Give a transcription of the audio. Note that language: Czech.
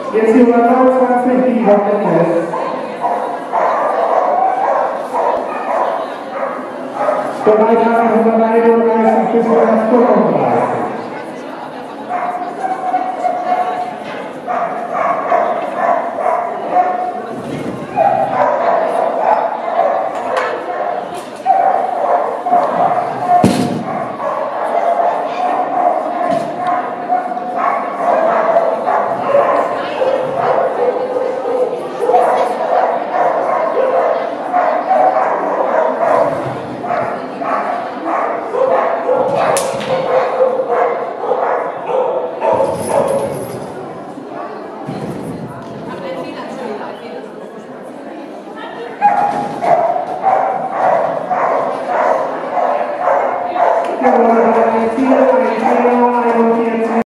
Jetzt die 129, die Rocket. Bereit haben 131 bis 135.